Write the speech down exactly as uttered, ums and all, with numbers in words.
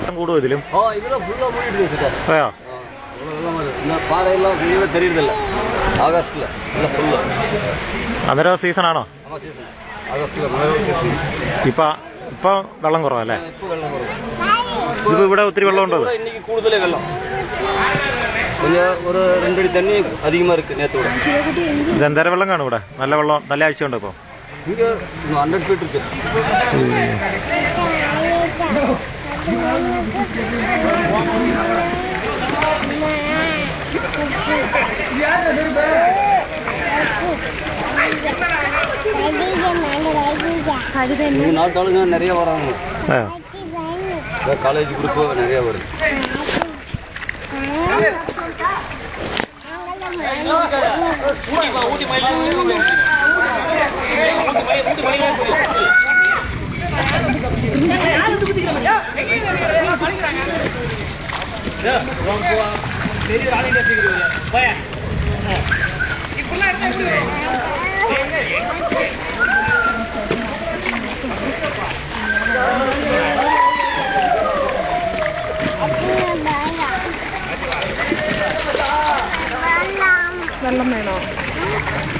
കൂടുമോ ഇതിലും? അന്നേരം സീസൺ ആണോ? ഇപ്പൊ ഇപ്പൊ വെള്ളം കുറവല്ലേ? ഇത് ഇവിടെ ഒത്തിരി വെള്ളം ഉണ്ടോ? കൂടുതലേ വെള്ളം ഒരു രണ്ടടി തണ്ണി അധികമാ ഇருக்கு നേരത്തോட. ഇത് എന്തേരം വെള്ളം കാണും ഇവിടെ? നല്ല വെള്ളം, നല്ല ആഴ്ച ഉണ്ടോ ഇപ്പൊ? இங்க ஹண்ட்ரட் ஃபீட் இருக்கு. மூணு நாள் தாளுங்க நிறைய வராங்க. காலேஜ் குரூப் நிறைய வருது. ஊட்டி மயில വെള്ളം വേണോ?